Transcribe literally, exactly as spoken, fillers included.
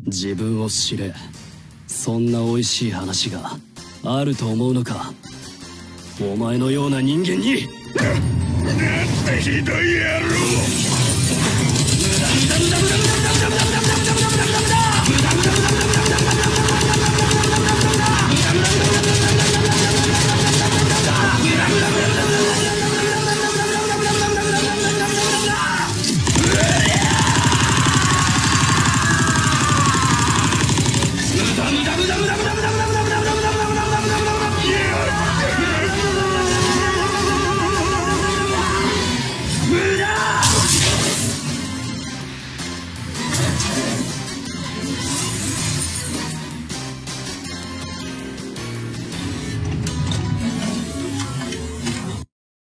自分を知れ。そんな美味しい話があると思うのか、お前のような人間に。なんてひどい野郎。無駄無駄無駄無駄無駄。